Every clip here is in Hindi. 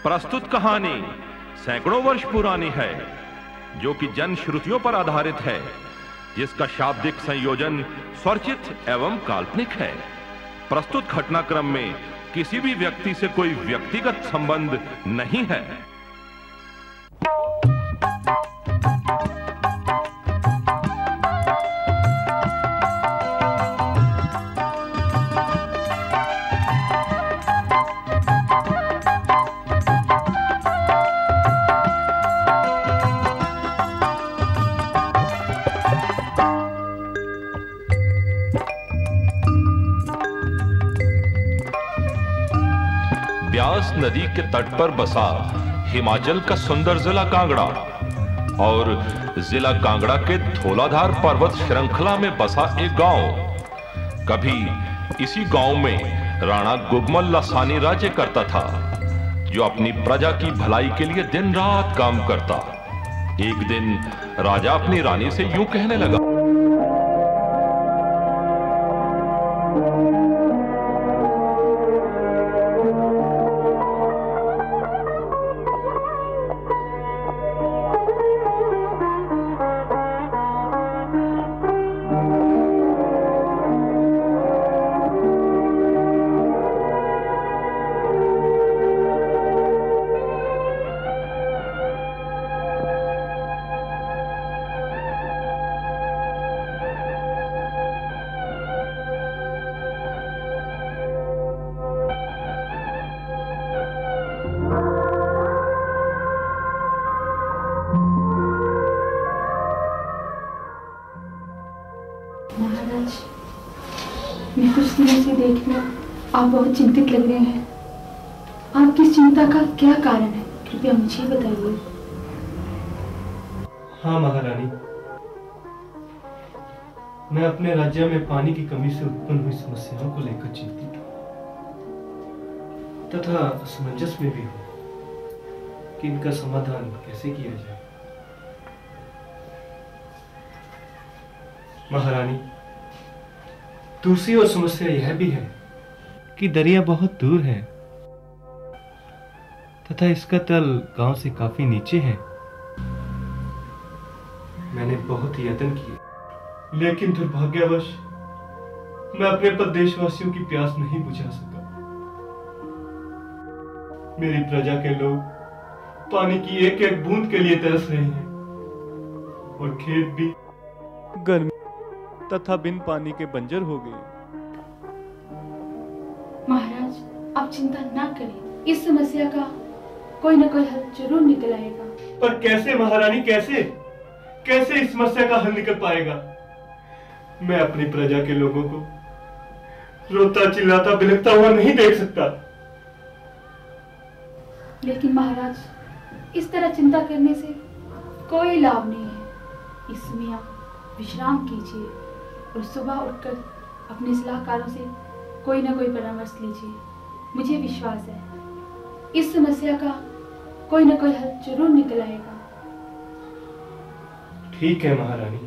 प्रस्तुत कहानी सैकड़ों वर्ष पुरानी है, जो कि जन श्रुतियों पर आधारित है, जिसका शाब्दिक संयोजन स्वरचित एवं काल्पनिक है। प्रस्तुत घटनाक्रम में किसी भी व्यक्ति से कोई व्यक्तिगत संबंध नहीं है। ब्यास नदी के तट पर बसा हिमाचल का सुंदर जिला कांगड़ा और जिला कांगड़ा के धौलाधार पर्वत श्रृंखला में बसा एक गांव। कभी इसी गांव में राणा गुगमल लासानी राज्य करता था, जो अपनी प्रजा की भलाई के लिए दिन रात काम करता। एक दिन राजा अपनी रानी से यूं कहने लगा, महाराज, मैं कुछ दिनों से देख रही हूँ आप बहुत चिंतित लग रहे हैं। आपकी चिंता का क्या कारण है, कृपया मुझे बताइए। हाँ महारानी, मैं अपने राज्य में पानी की कमी से उत्पन्न हुई समस्याओं को लेकर चिंतित हूँ तथा असमंजस में भी हूँ कि इनका समाधान कैसे किया जाए। महारानी, दूसरी ओर समस्या यह भी है कि दरिया बहुत दूर है तथा इसका तल गांव से काफी नीचे है। मैंने बहुत यत्न किए, लेकिन दुर्भाग्यवश मैं अपने प्रदेशवासियों की प्यास नहीं बुझा सका। मेरी प्रजा के लोग पानी की एक एक बूंद के लिए तरस रहे हैं और खेत भी गर्मी तथा बिन पानी के बंजर हो गए। महाराज, आप चिंता ना करें, इस समस्या का कोई न कोई हल जरूर निकल आएगा। पर कैसे महारानी, कैसे कैसे इस समस्या का हल निकल पाएगा? मैं अपनी प्रजा के लोगों को रोता चिल्लाता बिलखता हुआ नहीं देख सकता। लेकिन महाराज, इस तरह चिंता करने से कोई लाभ नहीं है। इस समय आप विश्राम कीजिए और सुबह उठकर अपने सलाहकारों से कोई ना कोई परामर्श लीजिए। मुझे विश्वास है इस समस्या का कोई ना कोई हल जरूर निकल आएगा। ठीक है महारानी।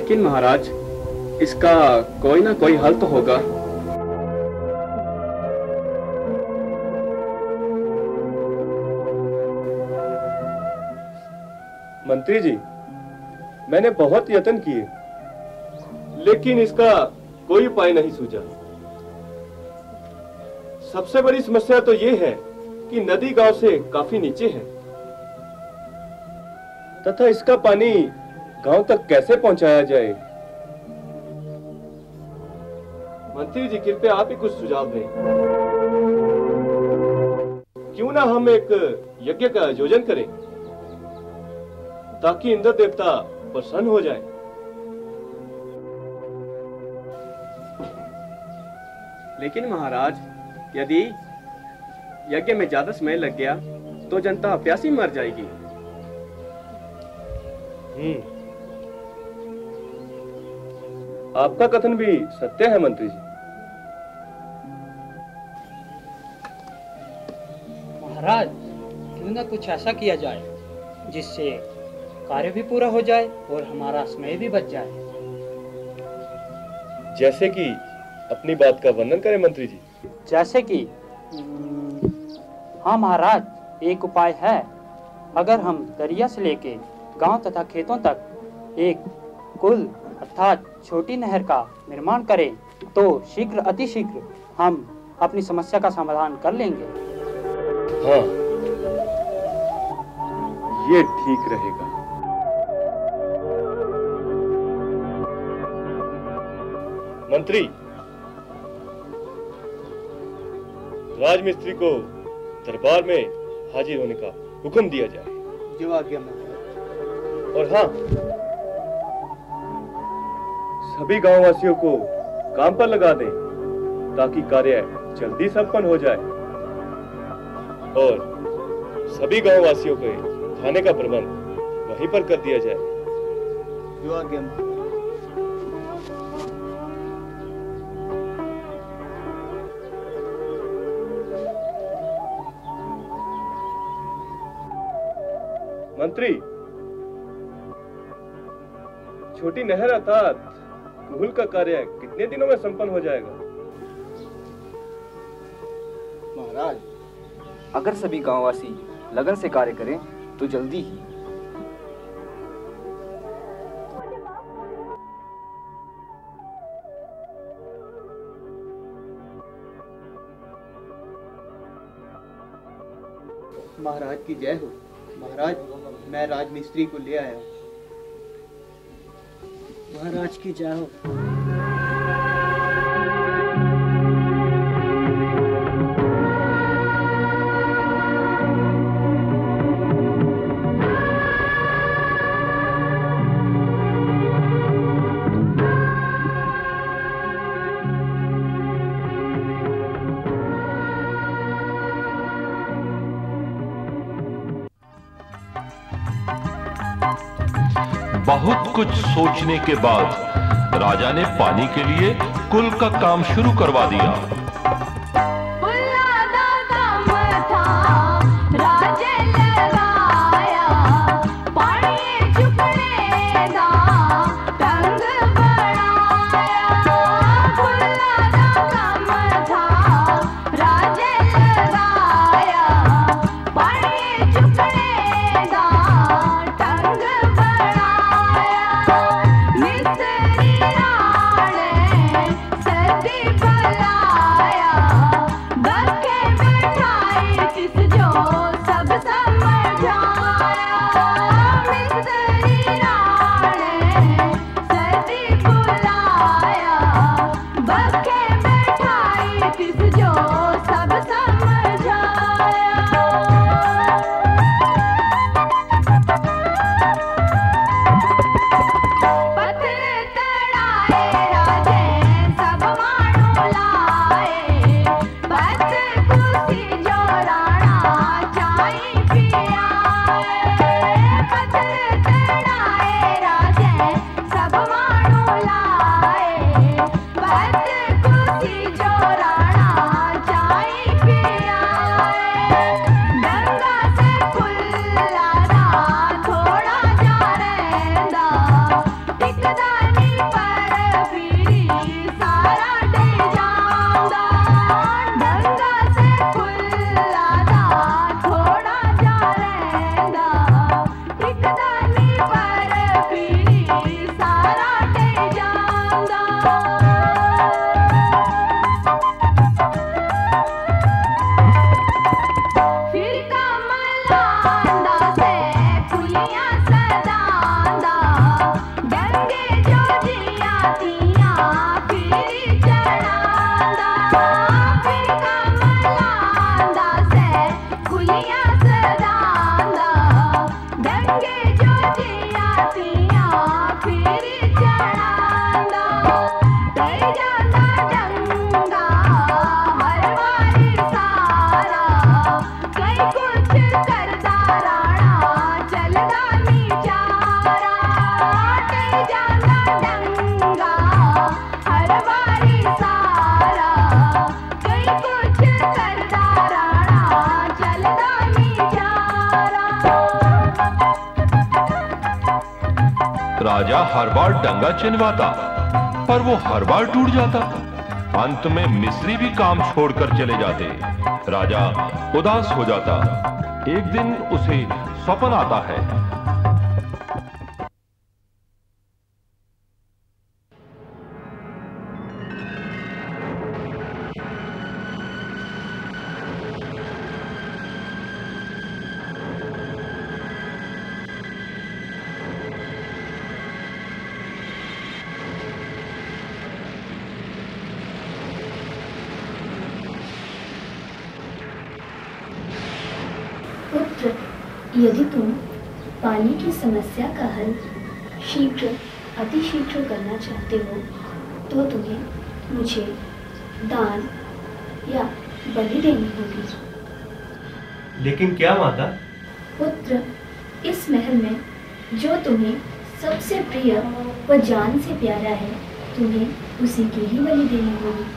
लेकिन महाराज, इसका कोई ना कोई हल तो होगा। मंत्री जी, मैंने बहुत यत्न किए, लेकिन इसका कोई उपाय नहीं सूझा। सबसे बड़ी समस्या तो ये है कि नदी गांव से काफी नीचे है तथा इसका पानी गांव तक कैसे पहुंचाया जाए। मंत्री जी, कृपया आप ही कुछ सुझाव दें। क्यों ना हम एक यज्ञ का आयोजन करें ताकि इंद्र देवता प्रसन्न हो जाए। लेकिन महाराज, यदि यज्ञ में ज्यादा समय लग गया तो जनता प्यासी मर जाएगी। आपका कथन भी सत्य है मंत्री जी। महाराज, क्यों ना कुछ ऐसा किया जाए जिससे कार्य भी पूरा हो जाए और हमारा समय भी बच जाए। जैसे कि अपनी बात का वर्णन करें मंत्री जी। जैसे कि हाँ महाराज, एक उपाय है। अगर हम दरिया से लेके गांव तथा खेतों तक एक कुल अर्थात छोटी नहर का निर्माण करें तो शीघ्र अतिशीघ्र हम अपनी समस्या का समाधान कर लेंगे। हाँ, ये ठीक रहेगा। मंत्री, राजमिस्त्री को दरबार में हाजिर होने का हुक्म दिया जाए। जो आज्ञा महाराज। और हाँ, सभी गांव वासियों को काम पर लगा दें ताकि कार्य जल्दी संपन्न हो जाए और सभी गांव वासियों के खाने का प्रबंध वहीं पर कर दिया जाए। जो आज्ञा महाराज। मंत्री, छोटी नहर अर्थात कुहुल का कार्य कितने दिनों में संपन्न हो जाएगा? महाराज, अगर सभी गांववासी लगन से कार्य करें तो जल्दी ही। महाराज की जय हो। महाराज, मैं राजमिस्त्री को ले आया। महाराज की जय हो। बहुत कुछ सोचने के बाद राजा ने पानी के लिए कुल का काम शुरू करवा दिया। जो राणा चाय राजा हर बार डंगा चिनवाता, पर वो हर बार टूट जाता। अंत में मिस्री भी काम छोड़कर चले जाते। राजा उदास हो जाता। एक दिन उसे स्वप्न आता है। पुत्र, यदि तुम पानी की समस्या का हल शीघ्र अतिशीघ्र करना चाहते हो तो तुम्हें मुझे दान या बलि देनी होगी। लेकिन क्या माता? पुत्र, इस महल में जो तुम्हें सबसे प्रिय व जान से प्यारा है, तुम्हें उसी की ही बलि देनी होगी।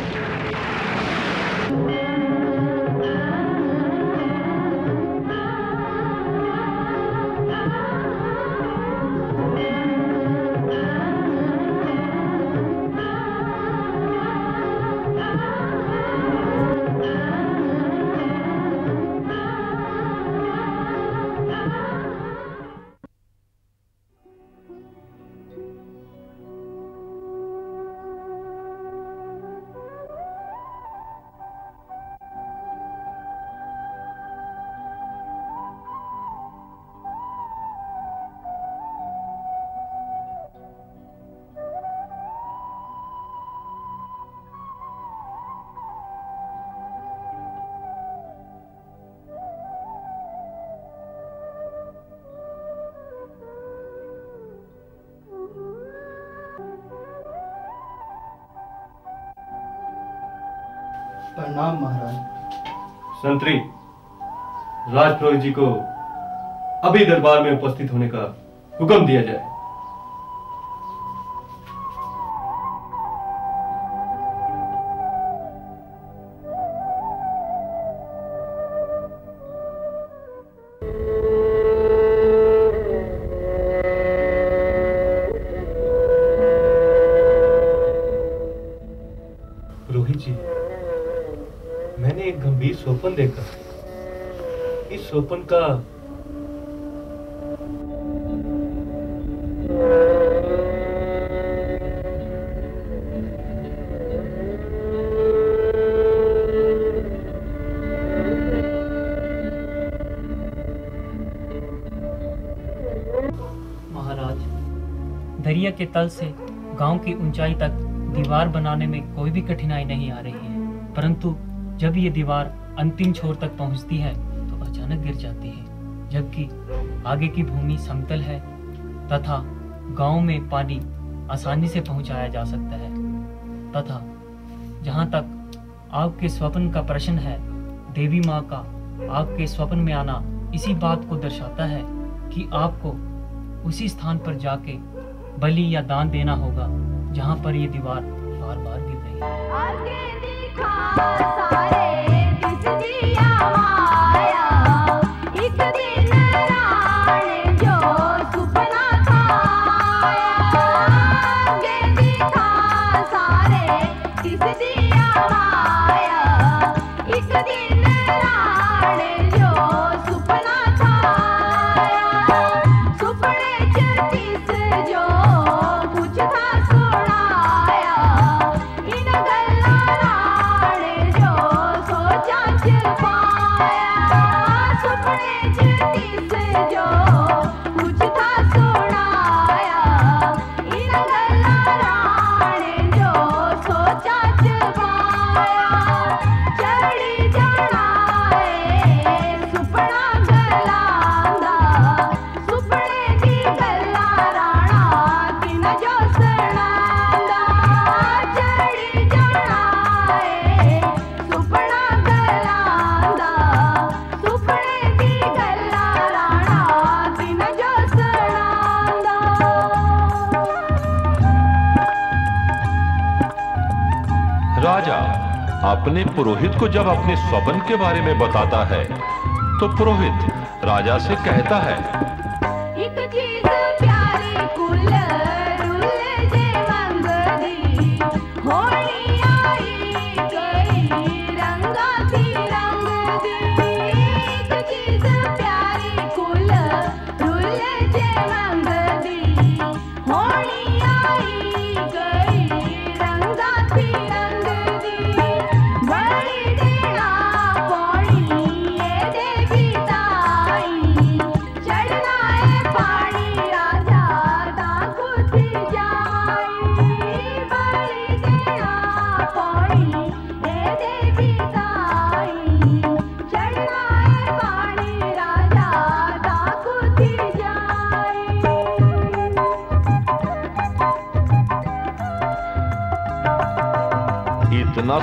प्रणाम महाराज। संतरी, राजपुरोहित जी को अभी दरबार में उपस्थित होने का हुक्म दिया जाए। रोहित जी, मैंने एक गंभीर स्वप्न देखा। इस स्वप्न का महाराज, दरिया के तल से गांव की ऊंचाई तक दीवार बनाने में कोई भी कठिनाई नहीं आ रही है, परंतु जब ये दीवार अंतिम छोर तक पहुंचती है तो अचानक गिर जाती है, जबकि आगे की भूमि समतल है तथा गांव में पानी आसानी से पहुंचाया जा सकता है। तथा जहां तक आपके स्वप्न का प्रश्न है, देवी माँ का आपके स्वप्न में आना इसी बात को दर्शाता है कि आपको उसी स्थान पर जाके बलि या दान देना होगा जहां पर ये दीवार बार बार गिर रही राजा अपने पुरोहित को जब अपने स्वप्न के बारे में बताता है तो पुरोहित राजा से कहता है, एक चीज प्यारी कुल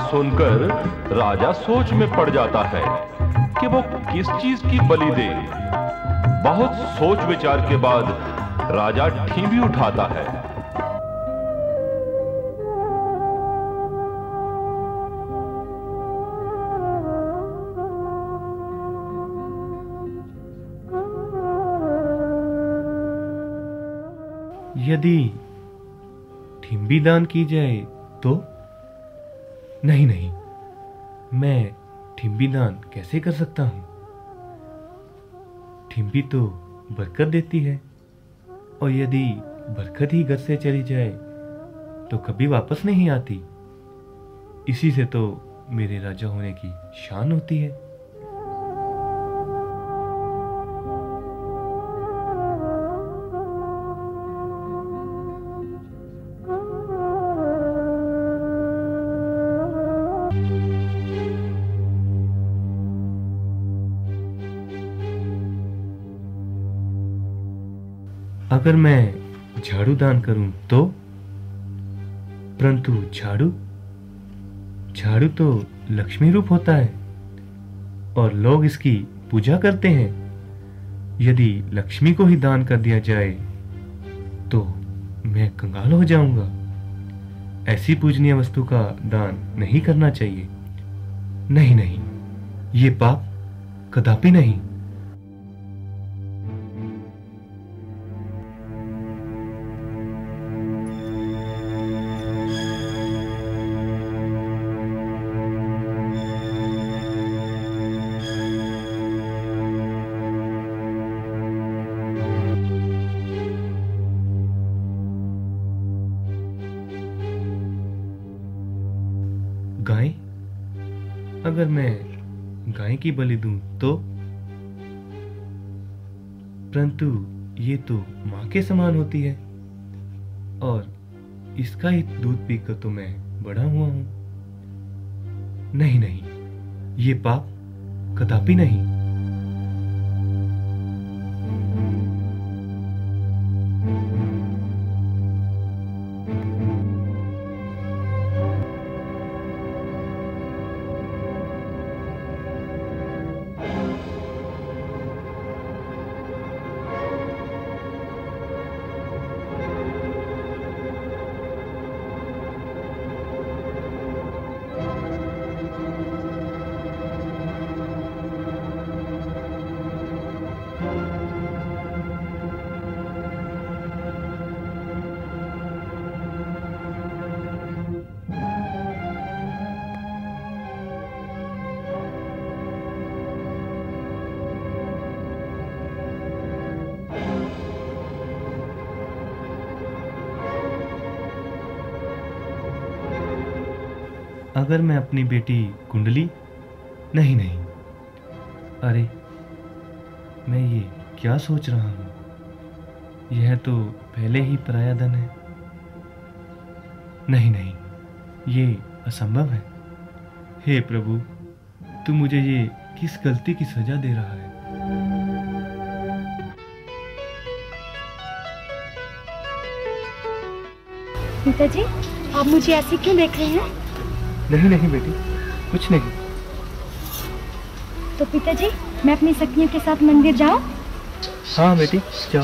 सुनकर राजा सोच में पड़ जाता है कि वो किस चीज की बलि दे। बहुत सोच विचार के बाद राजा ठीबी उठाता है। यदि ठिम्बी दान की जाए तो? नहीं नहीं, मैं ठिम्बी दान कैसे कर सकता हूं? ठिम्बी तो बरकत देती है, और यदि बरकत ही घर से चली जाए तो कभी वापस नहीं आती। इसी से तो मेरे राजा होने की शान होती है। अगर मैं झाड़ू दान करूं तो? परंतु झाड़ू तो लक्ष्मी रूप होता है और लोग इसकी पूजा करते हैं। यदि लक्ष्मी को ही दान कर दिया जाए तो मैं कंगाल हो जाऊंगा। ऐसी पूजनीय वस्तु का दान नहीं करना चाहिए। नहीं नहीं, ये पाप कदापि नहीं। गाय? अगर मैं गाय की बलि दूं तो? परंतु ये तो मां के समान होती है और इसका ही दूध पीकर तो मैं बड़ा हुआ हूं। नहीं नहीं, ये पाप कदापि नहीं। अगर मैं अपनी बेटी कुंडली? नहीं नहीं, अरे मैं ये क्या सोच रहा हूं? यह तो पहले ही पराया धन है। नहीं नहीं, ये असंभव है। हे प्रभु, तू मुझे ये किस गलती की सजा दे रहा है? पिताजी, आप मुझे ऐसे क्यों देख रहे हैं? नहीं नहीं बेटी, कुछ नहीं। तो पिताजी, मैं अपनी सखियों के साथ मंदिर जाऊं? हाँ बेटी, जाओ।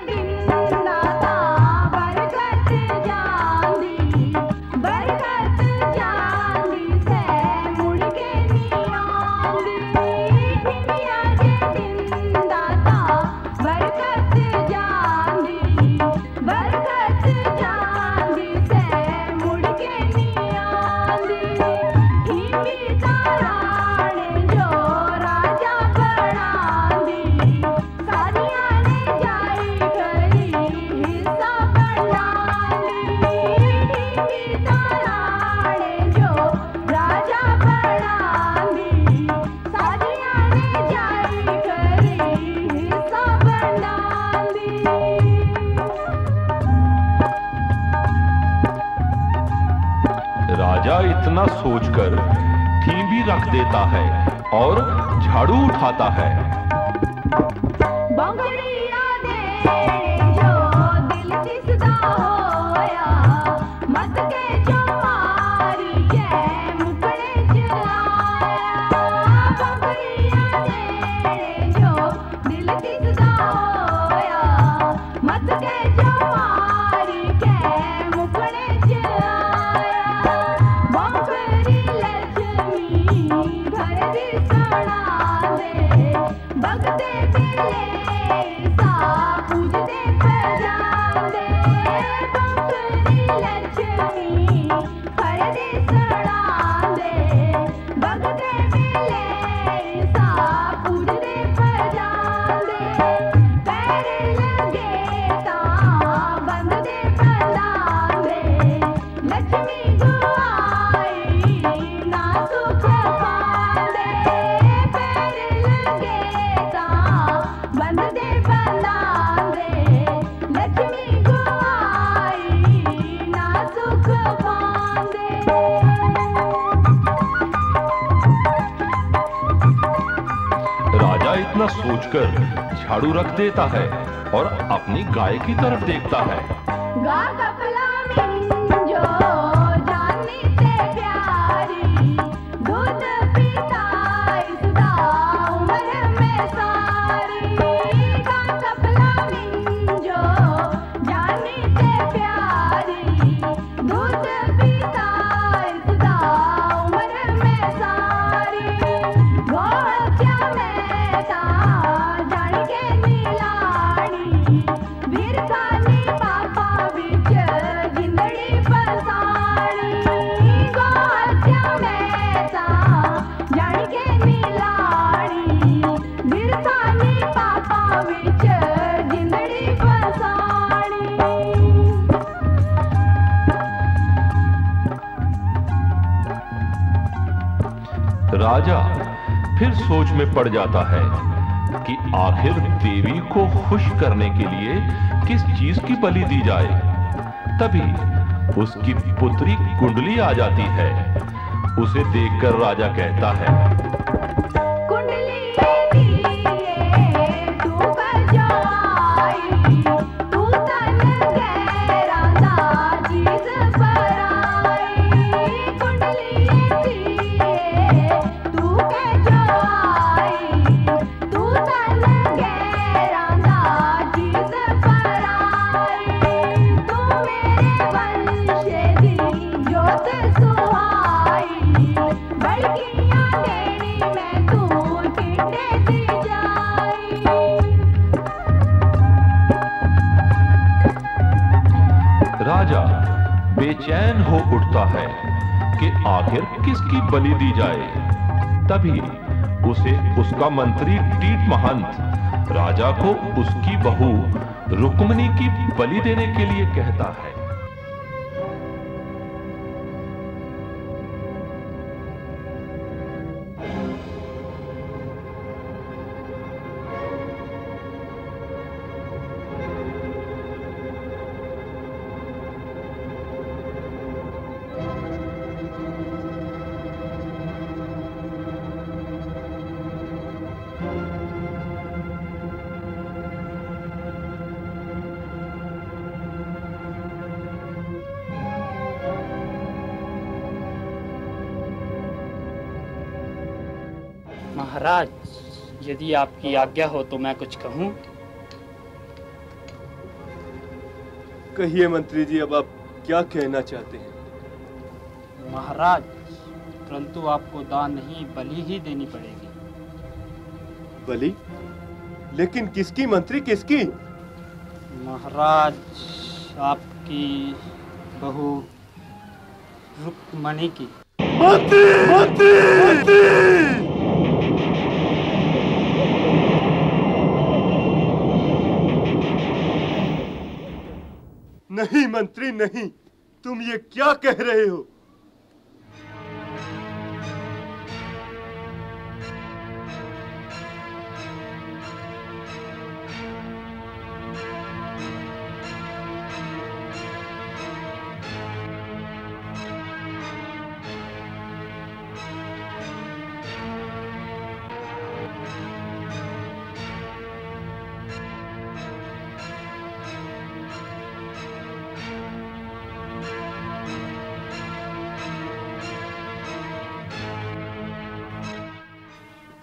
बरकत इतना सोचकर थीम भी रख देता है और झाड़ू उठाता है। इतना सोचकर झाड़ू रख देता है और अपनी गाय की तरफ देखता है। राजा फिर सोच में पड़ जाता है कि आखिर देवी को खुश करने के लिए किस चीज की बलि दी जाए। तभी उसकी पुत्री कुंडली आ जाती है। उसे देखकर राजा कहता है, राजा बेचैन हो उठता है कि आखिर किसकी बलि दी जाए। तभी उसे उसका मंत्री टीट महंत राजा को उसकी बहू रुक्मिणी की बलि देने के लिए कहता है। महाराज, यदि आपकी आज्ञा हो तो मैं कुछ कहूं। कहिए मंत्री जी, अब आप क्या कहना चाहते हैं? महाराज, परंतु आपको दान नहीं बलि ही देनी पड़ेगी। बलि? लेकिन किसकी मंत्री, किसकी? महाराज, आपकी बहू रुक्मिणी की। मंत्री! मंत्री! मंत्री! नहीं मंत्री नहीं, तुम ये क्या कह रहे हो?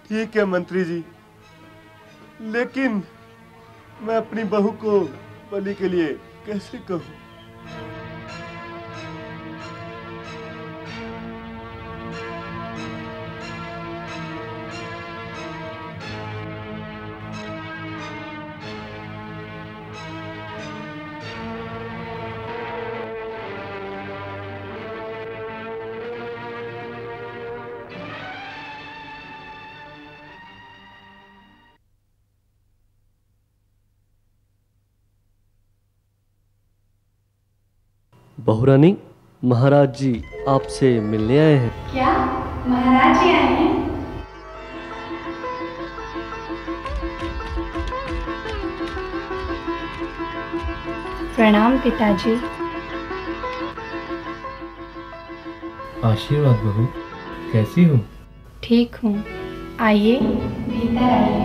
ठीक है मंत्री जी, लेकिन मैं अपनी बहू को बलि के लिए कैसे कहूं? बहुरानी, महाराज जी आपसे मिलने आए हैं। क्या महाराज जी आए हैं? प्रणाम पिताजी। आशीर्वाद बहू, कैसी हो? ठीक हूँ, आइए भीतर आइए।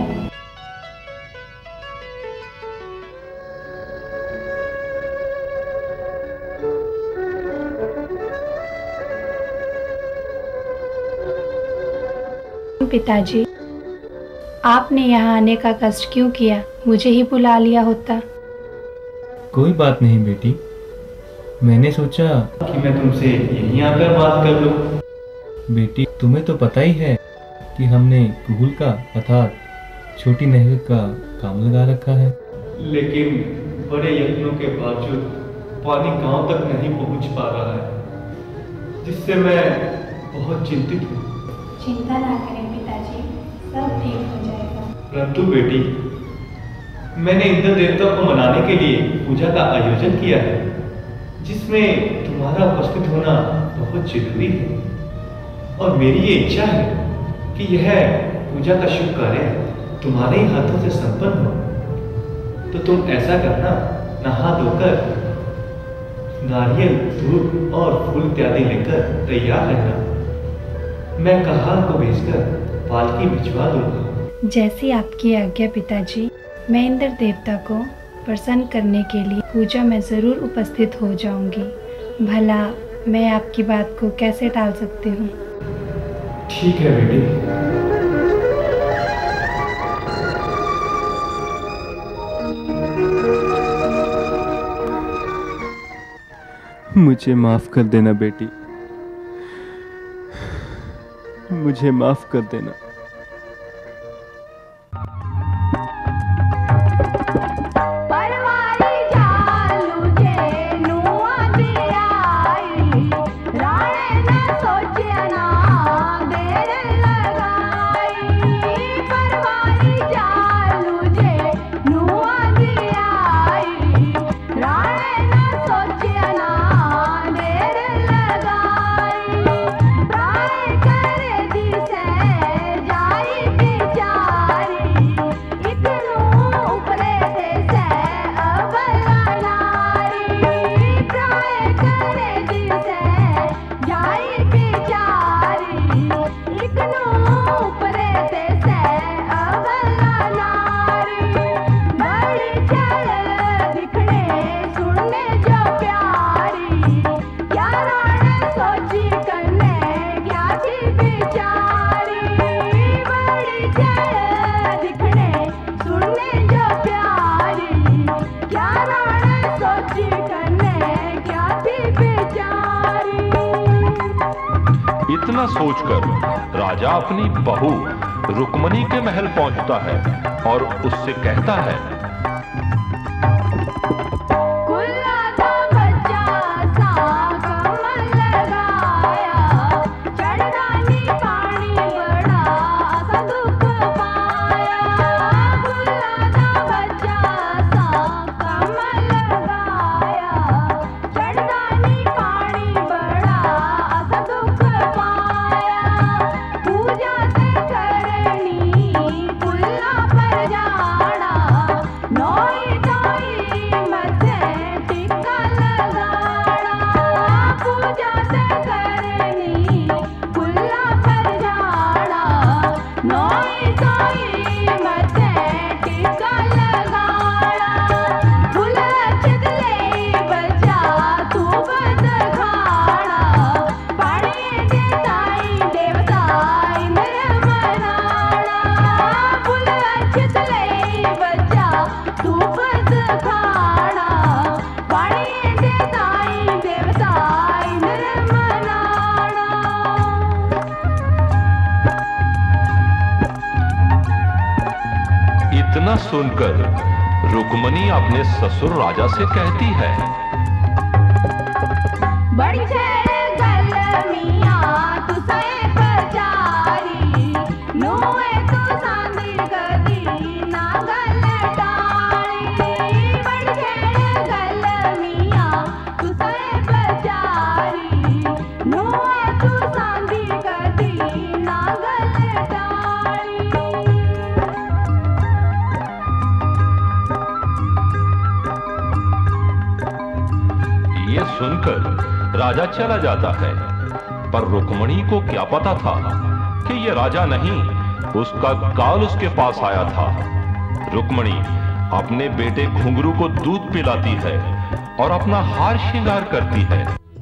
पिताजी, आपने यहाँ आने का कष्ट क्यों किया? मुझे ही बुला लिया होता। कोई बात नहीं बेटी, मैंने सोचा कि मैं तुमसे यहीं आकर बात कर लूं। बेटी, तुम्हें तो पता ही है कि हमने कुहुल का अर्थात छोटी नहर का काम लगा रखा है, लेकिन बड़े यत्नों के बावजूद पानी गांव तक नहीं पहुंच पा रहा है, जिससे मैं बहुत चिंतित हूँ। चिंता ना करें पिताजी, सब ठीक हो जाएगा। परंतु बेटी, मैंने इंद्र देवता को मनाने के लिए पूजा का आयोजन किया है, जिसमें तुम्हारा उपस्थित होना बहुत जरूरी है, और मेरी ये इच्छा है कि यह पूजा का शुभ कार्य तुम्हारे ही हाथों से संपन्न हो। तो तुम ऐसा करना, नहा धोकर नारियल, धूप और फूल इत्यादि लेकर तैयार रहना। मैं कहार को भेजकर पालकी भिजवा दूंगा। जैसी आपकी आज्ञा पिताजी। मैं इंद्र देवता को प्रसन्न करने के लिए पूजा में जरूर उपस्थित हो जाऊंगी। भला मैं आपकी बात को कैसे टाल सकती हूँ? ठीक है बेटी। मुझे माफ कर देना बेटी, मुझे माफ कर देना। इतना सोचकर राजा अपनी बहू रुक्मणी के महल पहुंचता है और उससे कहता है, पर जाना नोई नोई मत सुनकर रुक्मणी अपने ससुर राजा से कहती है, बड़ी सुनकर राजा चला जाता है, पर रुक्मणी को क्या पता था कि ये राजा नहीं, उसका काल उसके पास आया था। रुक्मणी अपने बेटे घुंघरू को दूध पिलाती है और अपना हार श्रृंगार करती है।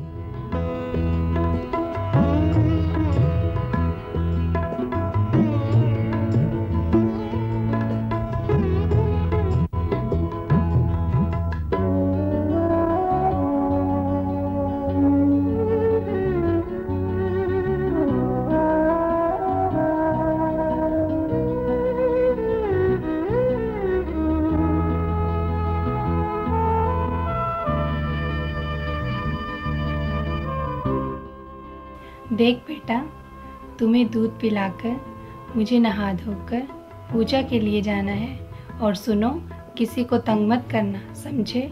देख बेटा, तुम्हें दूध पिलाकर मुझे नहा धोकर पूजा के लिए जाना है, और सुनो, किसी को तंग मत करना, समझे?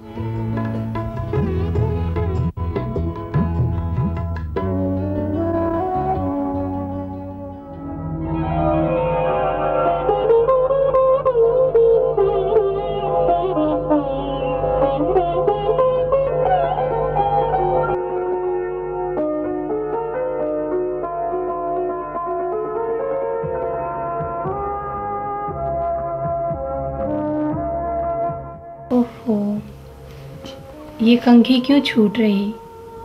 ओहो, ये कंघी क्यों छूट रही?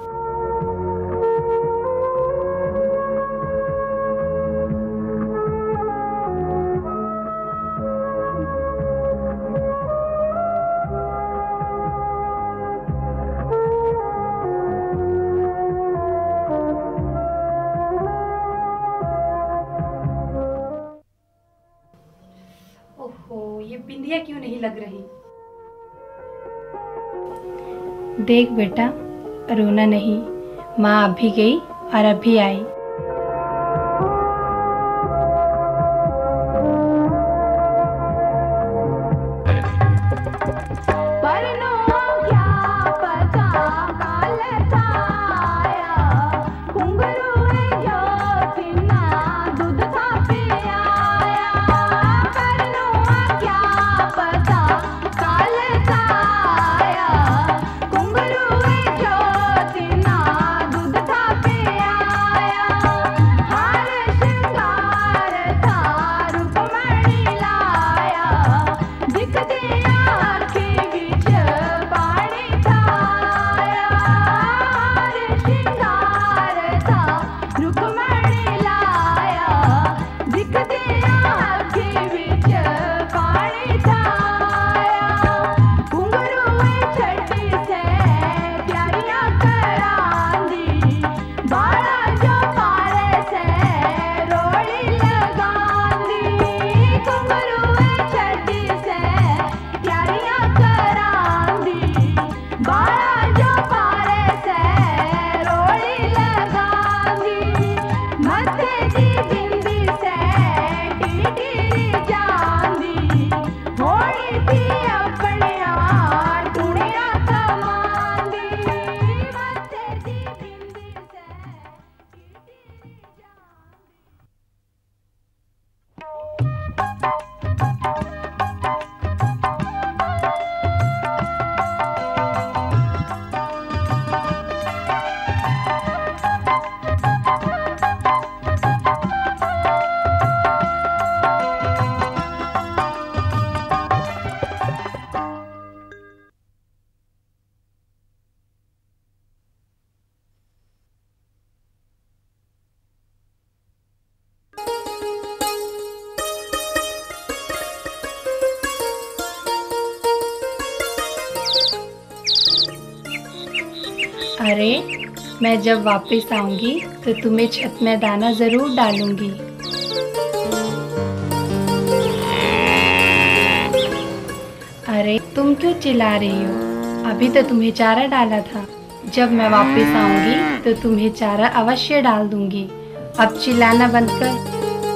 ओहो, ये बिंदिया क्यों नहीं लग रही? देख बेटा, रोना नहीं, माँ अभी गई और अभी आई। अरे, मैं जब वापस आऊंगी तो तुम्हें छत में दाना जरूर डालूंगी। अरे तुम क्यों चिल्ला रही हो? अभी तो तुम्हें चारा डाला था। जब मैं वापस आऊंगी तो तुम्हें चारा अवश्य डाल दूंगी। अब चिल्लाना बंद कर।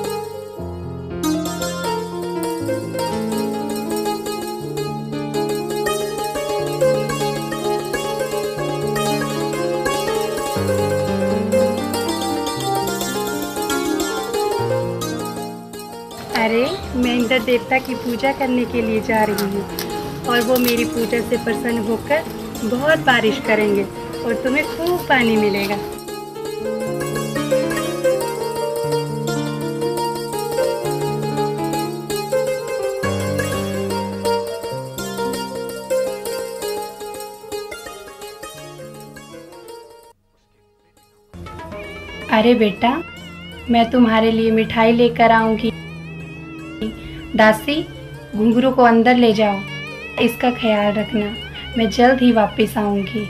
अरे मैं इंद्र देवता की पूजा करने के लिए जा रही हूँ और वो मेरी पूजा से प्रसन्न होकर बहुत बारिश करेंगे और तुम्हें खूब पानी मिलेगा। अरे बेटा, मैं तुम्हारे लिए मिठाई लेकर आऊंगी। दासी, घुंघरू को अंदर ले जाओ। इसका ख्याल रखना, मैं जल्द ही वापस आऊंगी।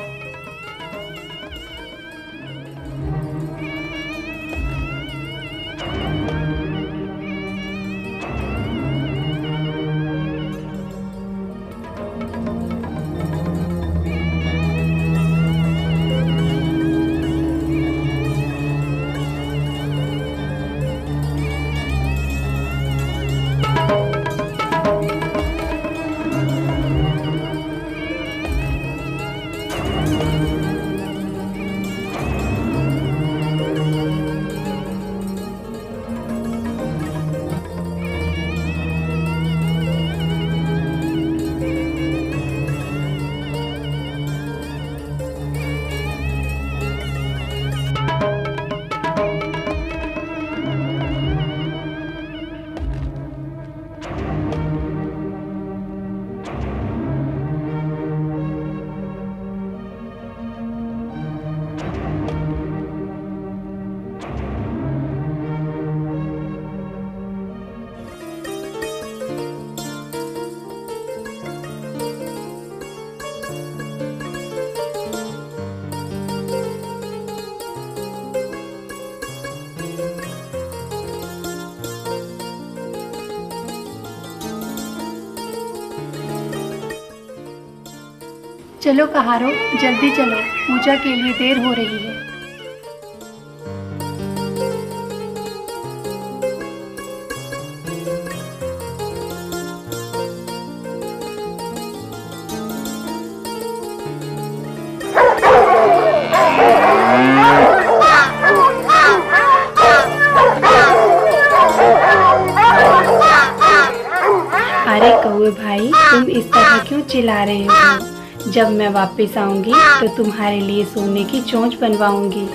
चलो कहारो, जल्दी चलो, पूजा के लिए देर हो रही है। अरे कौवे भाई, तुम इस तरह क्यों चिल्ला रहे हो? जब मैं वापस आऊंगी तो तुम्हारे लिए सोने की चोंच बनवाऊंगी।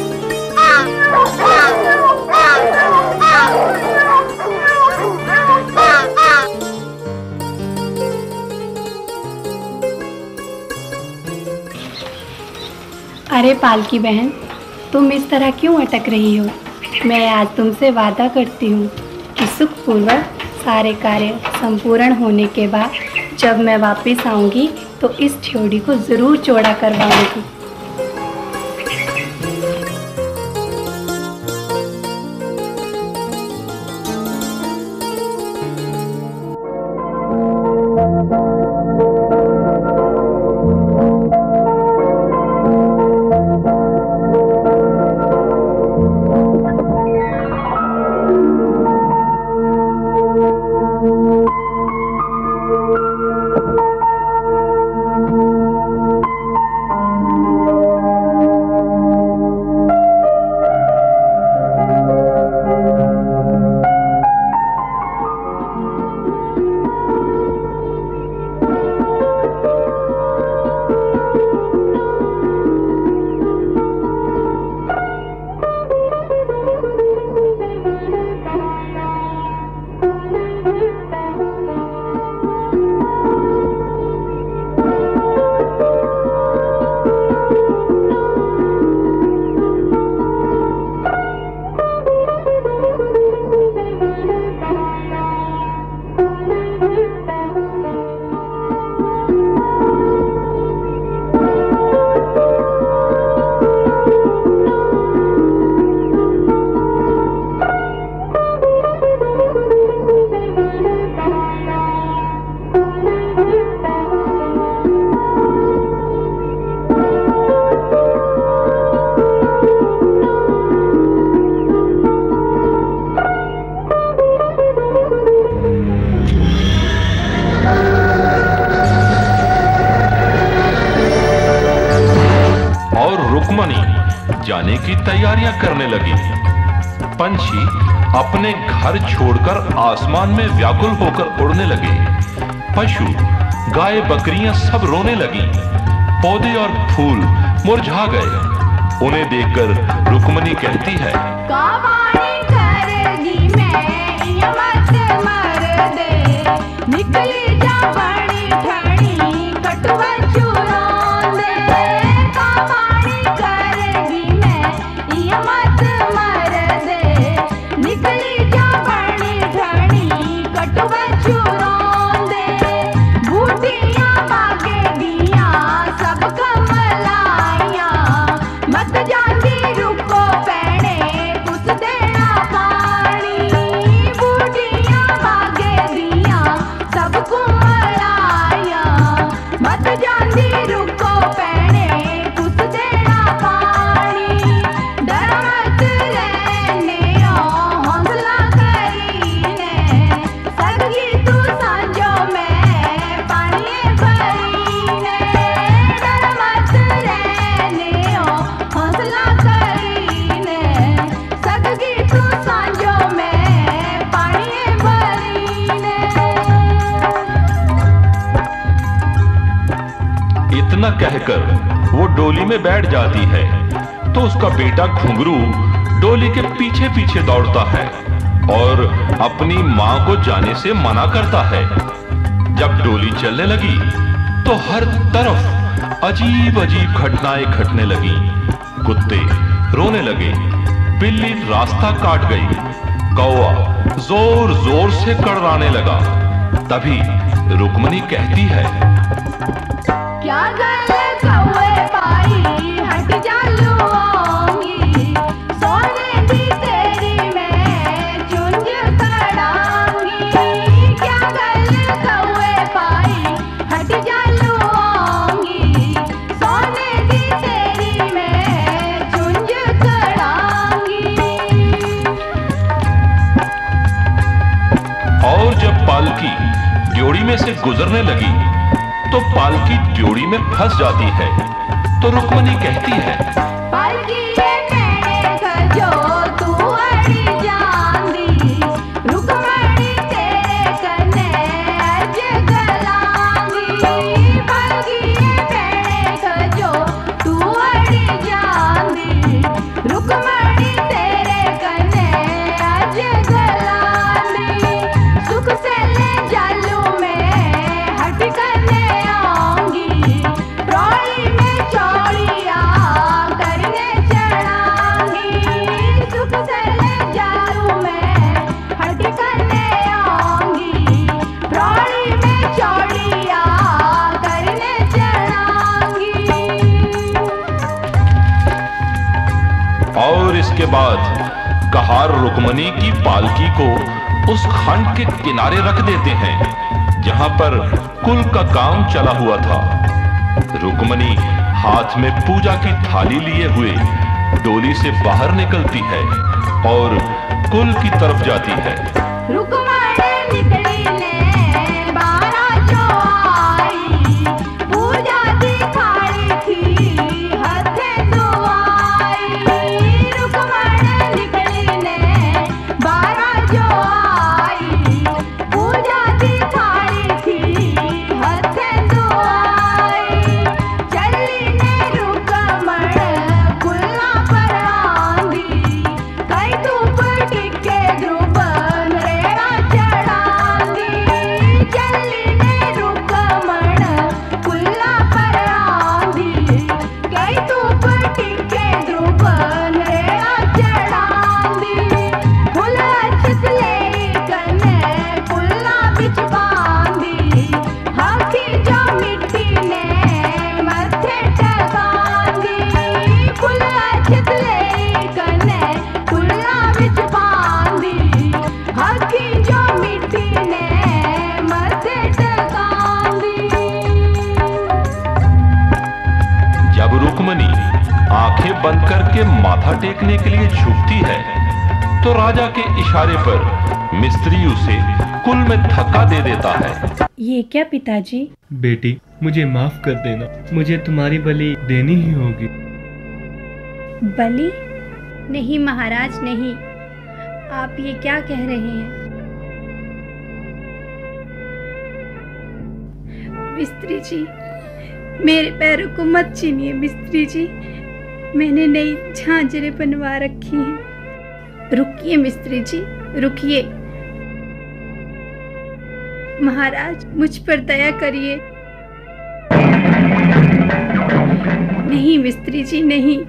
अरे पालकी बहन, तुम इस तरह क्यों अटक रही हो? मैं आज तुमसे वादा करती हूँ कि सुखपूर्वक सारे कार्य संपूर्ण होने के बाद जब मैं वापस आऊंगी तो इस ठियोड़ी को जरूर चौड़ा करवाऊंगी। जाने की तैयारियां करने लगी। पंछी अपने घर छोड़कर आसमान में व्याकुल होकर उड़ने लगे। पशु, गाय, बकरियां सब रोने लगी। पौधे और फूल मुरझा गए। उन्हें देखकर रुक्मणी कहती है, कावाणी करेगी मैं ये मत मर दे, निकली जा बड़ी ठणी कटुआ चुरान दे। कावाणी करेगी मैं ये मत मर दे, निकली जा बड़ी ठणी कटुआ चुरान दे। बूटियां भागेगियां सब कमलाइयां, मत जांदी रुको पैणे कुछ देना पानी। बूटियां भागेगियां सब कमलाइयां, मत जांदी रुको पैणे कुछ देना पानी। डर मत रहने हौसला करीने, सदगी तू सांझो में पानी भरीने। डर मत रहने हौसला करीने, सदगी तू सांझो में पानी भरीने। इतना कहकर वो डोली में बैठ जाती है तो उसका बेटा घुंघरू डोली के पीछे पीछे दौड़ता है और अपनी मां को जाने से मना करता है। जब डोली चलने लगी तो हर तरफ अजीब अजीब घटनाएं घटने लगी। कुत्ते रोने लगे, बिल्ली रास्ता काट गई, कौवा जोर जोर से कड़राने लगा। तभी रुक्मणी कहती है, क्या गल कौवे पाई हट जालू आऊंगी, सोने दी तेरी मैं चुंझ कड़ाऊंगी। क्या गल कौवे पाई हट जालू आऊंगी, सोने दी तेरी मैं चुंझ कड़ाऊंगी। और जब पालकी ड्योढ़ी में से गुजरने लगी तो पालकी ड्योढ़ी में फंस जाती है। तो रुक्मणी कहती है, पालकी ये मैंने खजो तू अड़ी जांदी, रुक्मणी तेरे कन्ने अज गलांगी। पालकी ये मैंने खजो तू अड़ी जांदी, रुक्मणी तेरे कन्ने अज गलांदी। सुख से ले जालू में हट करने आऊंगी, प्रौढ़ी में चौड़िया करने चढ़ाऊंगी। सुख से ले जालू में हट करने आऊंगी, प्रौढ़ी में चौड़िया करने चढ़ाऊंगी। और इसके बाद कहार रुक्मणी की पालकी को उस खंड के किनारे रख देते हैं जहां पर कुल का काम चला हुआ था। रुक्मणी हाथ में पूजा की थाली लिए हुए डोली से बाहर निकलती है और कुल की तरफ जाती है। रुक्मणी निकली ने बारह जो आई, पूजा की थाली थी हथे दुआई। रुक्मणी निकली ने बारह जो आई, पूजा की थाली थी हथे दुआई। चली ने रुक्मणी कुल्ला पर आंदी, कई धूप टिके ध्रुव नरेड़ा चढ़ांदी। चली ने रुक्मणी कुल्ला पर आंदी, कई धूप टिके ध्रुव नरेड़ा चढ़ांदी। फुल अछत ले कने कुल्ला बिच बांदी, हाथी जो मिट्टी ने मथे टकांदी। फुल अछत ले कने कुल्ला बिच बांदी, हाथी जो मिट्टी ने मथे टकांदी। जब रुक्मणी आंखें बंद करके माथा टेकने के लिए झुकती है तो राजा के इशारे पर मिस्त्री उसे कुल में धक्का दे देता है। ये क्या पिताजी? बेटी, मुझे माफ कर देना, मुझे तुम्हारी बलि देनी ही होगी। बलि? नहीं महाराज नहीं, आप ये क्या कह रहे हैं? मिस्त्री जी, मेरे पैरों को मत छीनिए मिस्त्री जी, मैंने नई झांझरें बनवा रखी हैं। रुकिए मिस्त्री जी, रुकिए। महाराज मुझ पर दया करिए। नहीं मिस्त्री जी नहीं,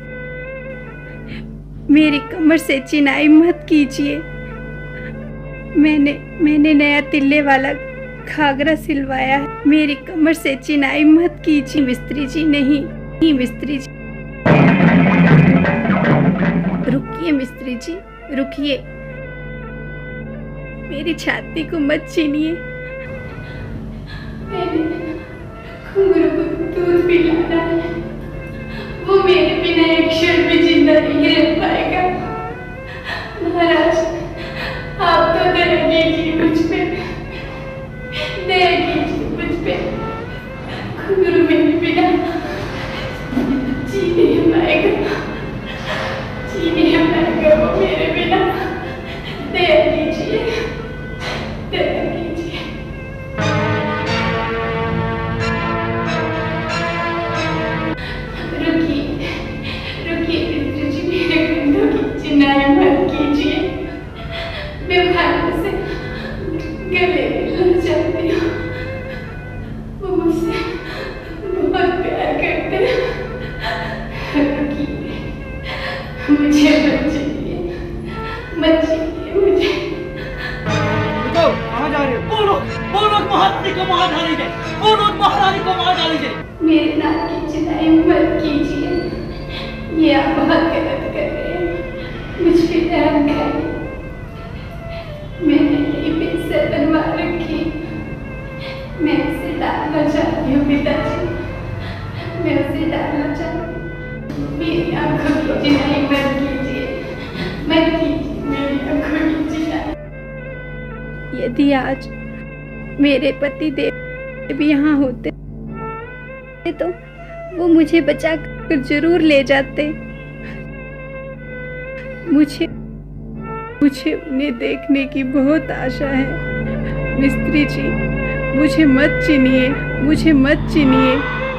मेरी कमर से चिनाई मत कीजिए। मैंने नया तिल्ले वाला घाघरा सिलवाया है, मेरी कमर से चिनाई मत कीजिए मिस्त्री जी। नहीं मिस्त्री जी, रुकिए मिस्त्री जी, रुकिए। मेरी छाती को मत छीनिए। घुंघरू को दूध पिलाना है, वो मेरे बिना एक क्षण भी जिंदा नहीं रह पाएगा। महाराज आप तो दया कीजिए मुझ पे, दया कीजिए मुझ पे। घुंघरू मेरे बिना जी नहीं पाएगा, जी नहीं पाएगा वो मेरे बिना। दया कीजिए, दया कीजिए। रुकिए मिस्त्री जी, मेरे कंधों की चिनाई मत कीजिए। मैं भाइयों से गले मिलना चाहती हूँ, वो मुझसे बहुत प्यार करते हैं। रुकिए, मुझे मत छीनिए, मत छीनिए मुझे। कहाँ जा रहे हो? बोलो महारानी को मार डालेंगे, बोलो महारानी को मार डालेंगे। मेरे नाक की चिनाई मत कीजिए, ये आप बहुत गलत कर रहे हैं। मुझ पे रहम करिए, मैंने ये पेंसिल बनवा रखी, मैं उसे डालना चाहती हूँ पिताजी, मैं उसे डालना चाहती हूँ। मेरी आंखों की चिनाई मत कीजिए, मत कीजिए मेरी आंखों की चिनाई। यदि आज मेरे पति देव भी यहाँ होते तो वो मुझे बचा कर जरूर ले जाते। मुझे उन्हें देखने की बहुत आशा है। मिस्त्री जी, मुझे मत चीनिए, मुझे मत चीनिए।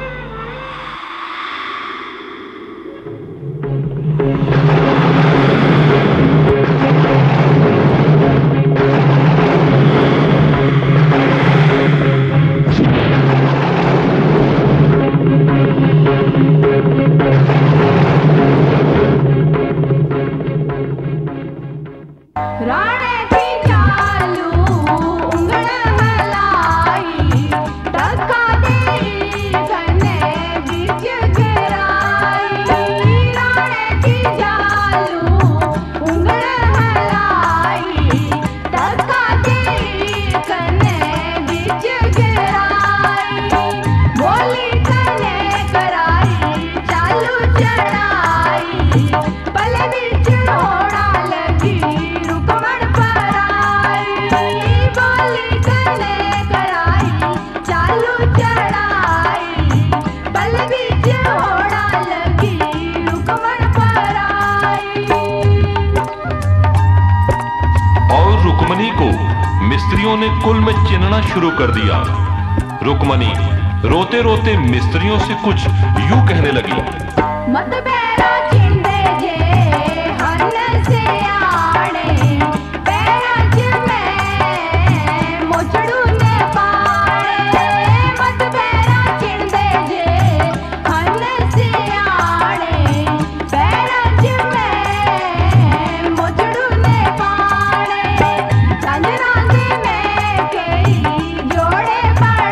मिस्त्रियों ने कुल में चिन्हना शुरू कर दिया। रुक्मणी रोते रोते मिस्त्रियों से कुछ यूं कहने लगी। मत बेरा चिंदे जे हन से आड़े, पैराज में मोचड़ू ने पाड़े। मत बेरा चिंदे जे हन से आड़े, पैराज में मोचड़ू ने पाड़े। चंद्रांदे में कई जोड़े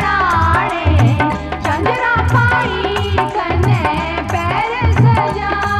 पड़ाड़े, चंद्रा पाई कने पैर सजा।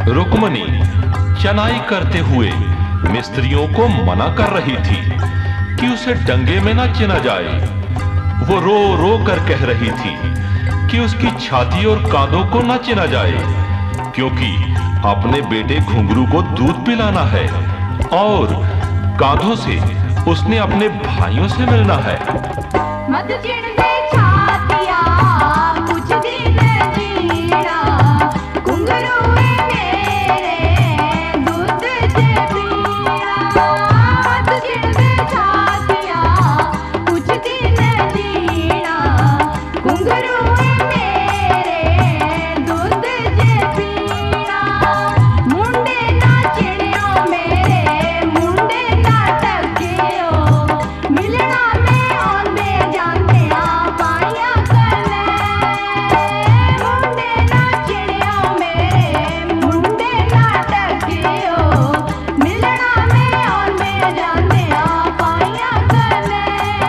रुक्मणी चनाई करते हुए मिस्त्रियों को मना कर रही थी कि उसे डंगे में ना चिना जाए। वो रो रो कर कह रही थी कि उसकी छाती और कांधों को ना चिना जाए, क्योंकि अपने बेटे घुंघरू को दूध पिलाना है और कांधों से उसने अपने भाइयों से मिलना है। मत चिढ़ दे छातिया, कुछ दिन जीना, घुंघरू मेरे दूध से पीना। मत चिढ़ दे छातिया, कुछ दिन जीना, घुंघरू मेरे दूध से पीना। मुंडे ना चिड़ियो मेरे, मुंडे ना टकियो, मिलना में आंदे जांदे पाइया करने। मुंडे ना चिड़ियो मेरे, मुंडे ना टकियो, मिलना में आंदे जांदे पाइया करने।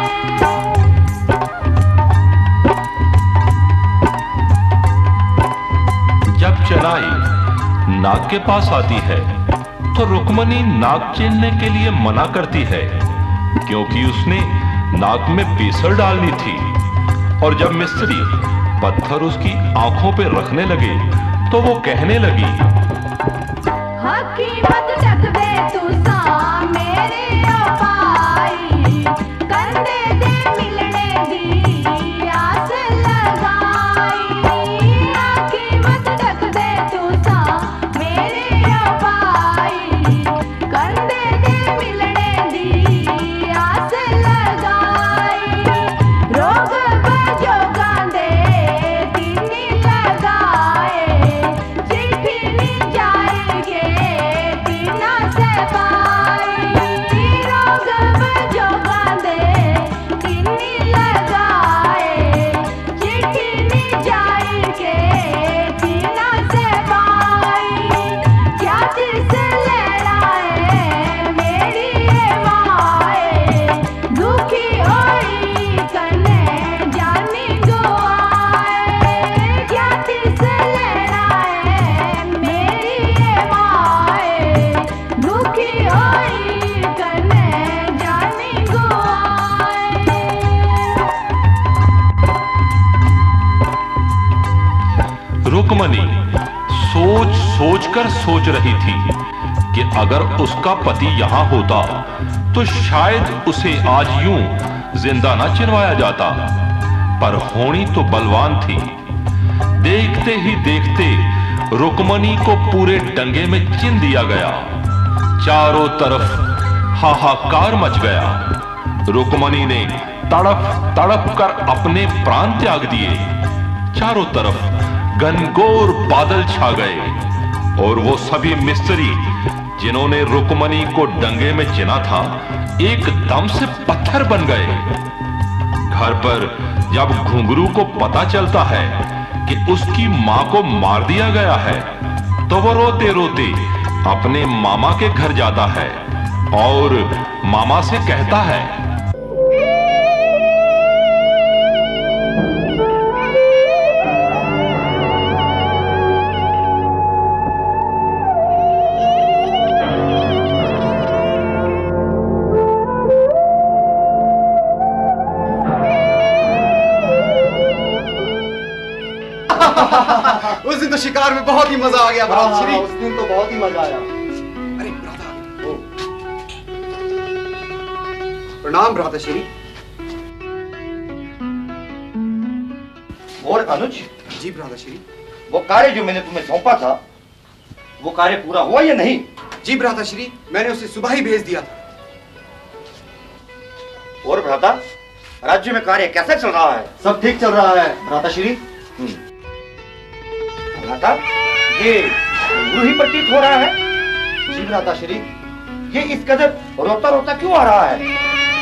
जब चनाई नाग के पास आती है तो रुक्मणी नाग चीरने के लिए मना करती है, क्योंकि उसने नाक में बेसर डालनी थी। और जब मिस्त्री पत्थर उसकी आंखों पे रखने लगे तो वो कहने लगी, हकी मत ढक दे तू सा मेरे पाई, कंधे दे मिलने दी आस लगाई। हकी मत ढक दे तू सा मेरे पाई, कंधे दे मिलने दी आस लगाई। रोग बजोगा दे तिनी लगाए, चिट्ठी नहीं जाएगे तीना से पाई। रोग बजोगा दे तिनी लगाए, चिट्ठी नहीं जाएगे तीना से पाई। क्या तिस लड़ाए मेरी ये माए, दुखी होई कने जानी गुआए। क्या तिस लड़ाए मेरी ये माए, दुखी होई कने जानी गुआए। रुक्मणी सोच सोच कर सोच रही थी कि अगर उसका पति यहां होता तो शायद उसे आज यूं जिंदा ना चिनवाया जाता, पर होनी तो बलवान थी। देखते ही देखते रुक्मणी को पूरे डंगे में चिन दिया गया। चारों तरफ हाहाकार मच गया। रुक्मणी ने तड़प तड़प कर अपने प्राण त्याग दिए। चारों तरफ घनघोर बादल छा गए और वो सभी मिस्त्री जिन्होंने रुक्मणी को डंगे में चिना था एकदम से पत्थर बन गए। घर पर जब घुंघरू को पता चलता है कि उसकी मां को मार दिया गया है तो वो रोते रोते अपने मामा के घर जाता है और मामा से कहता है, उस दिन तो शिकार में बहुत ही मजा आ गया भ्राताश्री। उस दिन तो बहुत ही मजा आया। अरे भ्राता, प्रणाम भ्राताश्री। और अनुज जी भ्राताश्री। वो कार्य जो मैंने तुम्हें सौंपा था वो कार्य पूरा हुआ या नहीं? जी भ्राताश्री, मैंने उसे सुबह ही भेज दिया था। और भ्राता, राज्य में कार्य कैसा चल रहा है? सब ठीक चल रहा है भ्राताश्री। भ्राता, ये घुंघरू ही प्रतीत हो रहा है। जी भ्राताश्री। ये इस कदर रोता रोता क्यों आ रहा है?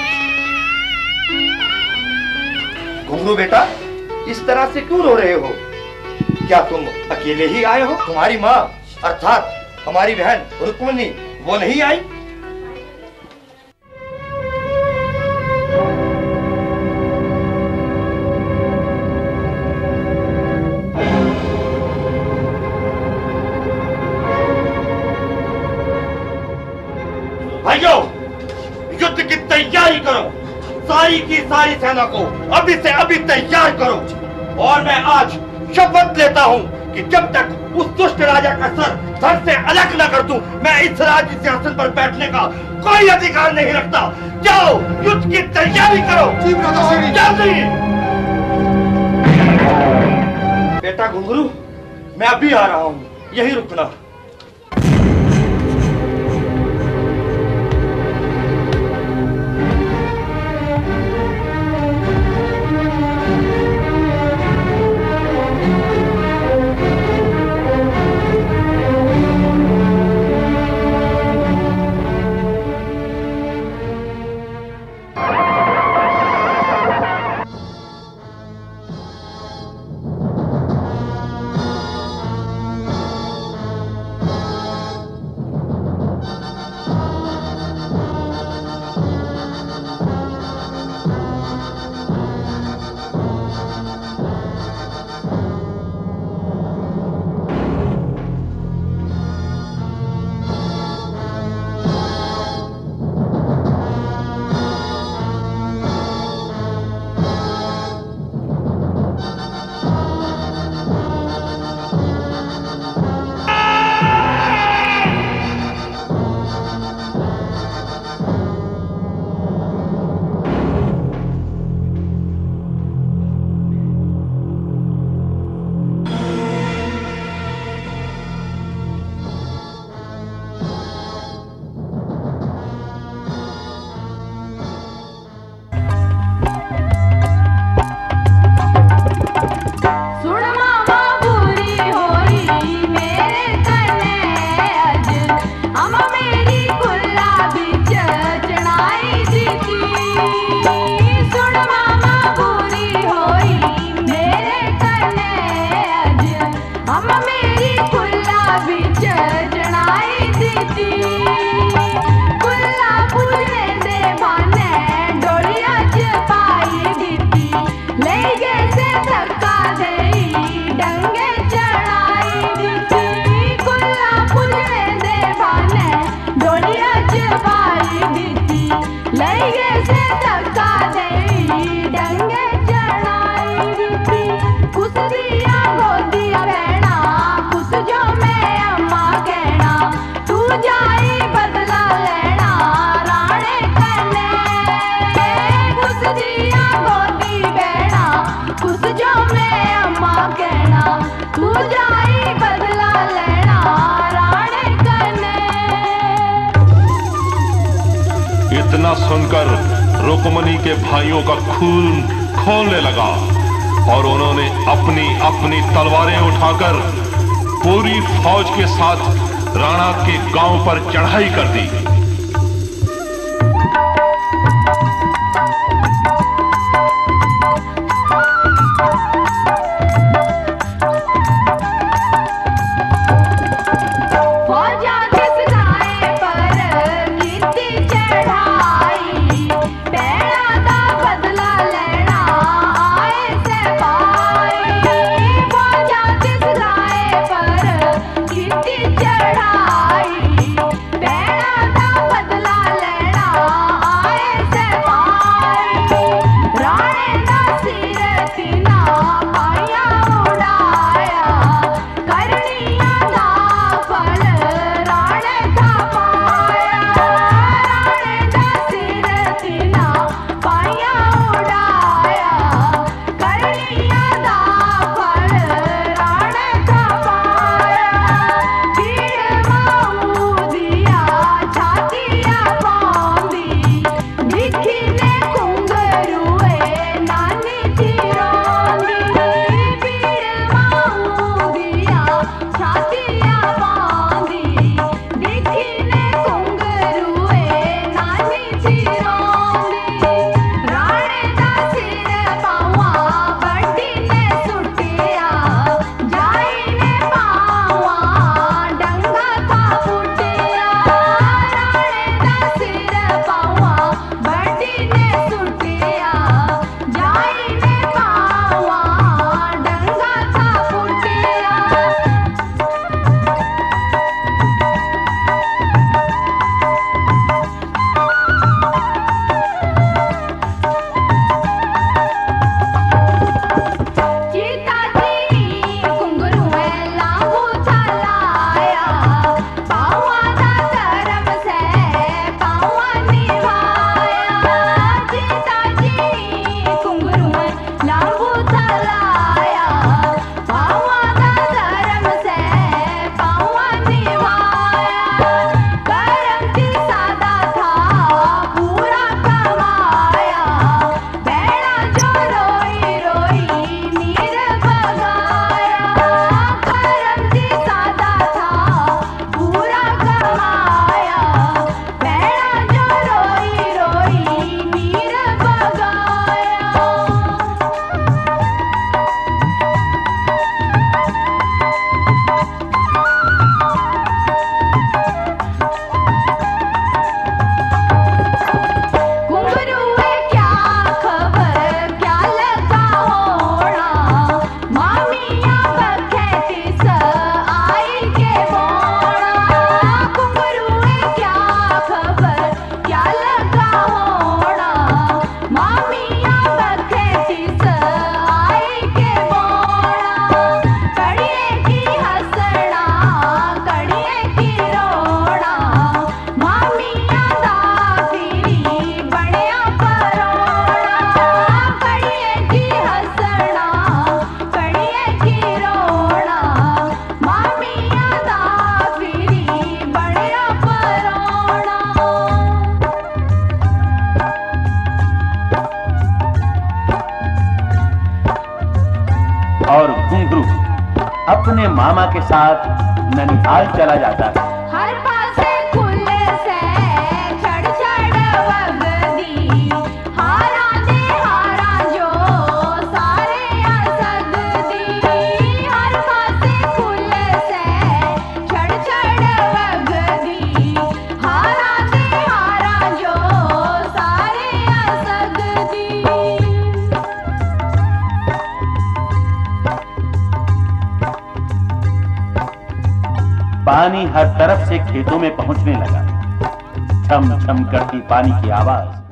घुंघरू बेटा, इस तरह से क्यों रो रहे हो? क्या तुम अकेले ही आए हो? तुम्हारी माँ अर्थात हमारी बहन रुक्मणी वो नहीं आई? भाइयों, युद्ध की तैयारी करो। सारी की सारी सेना को अभी से अभी तैयार करो। और मैं आज शपथ लेता हूँ कि जब तक उस दुष्ट राजा का सर धड़ से अलग न कर दूं, मैं इस राज्य सिंहासन पर बैठने का कोई अधिकार नहीं रखता। जाओ, युद्ध की तैयारी करो। जल्दी। बेटा घुंघरू, मैं अभी आ रहा हूँ, यही रुकना। इतना सुनकर रुक्मणी के भाइयों का खून खौलने लगा और उन्होंने अपनी अपनी तलवारें उठाकर पूरी फौज के साथ राणा के गांव पर चढ़ाई कर दी। चढ़ाई अपने मामा के साथ ननिहाल चला जाता है। हर पासे खुल से चढ़ चढ़ वगदी, हारा दे हारा जो सारे असद दी। हर पासे खुल से चढ़ चढ़ वगदी, हारा दे हारा जो सारे असद दी। पानी हर तरफ से खेतों में पहुंचने लगा। छम छम करती पानी की आवाज